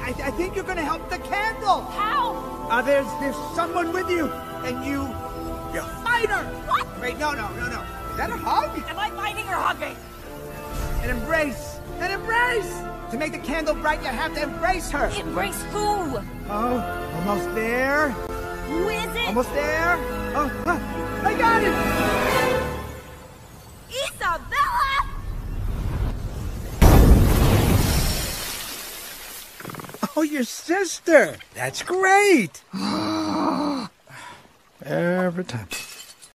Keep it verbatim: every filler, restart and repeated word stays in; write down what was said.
I, I think you're gonna help the candle. How? Uh, there's there's someone with you, and you you fight her. What? Wait, no, no, no, no. Is that a hug? Am I fighting or hugging? An embrace. An embrace. To make the candle bright, you have to embrace her. Embrace who? Oh, almost there. Who is it? Almost there. Oh, huh, I got it. Isabella! Oh, your sister. That's great. Every time.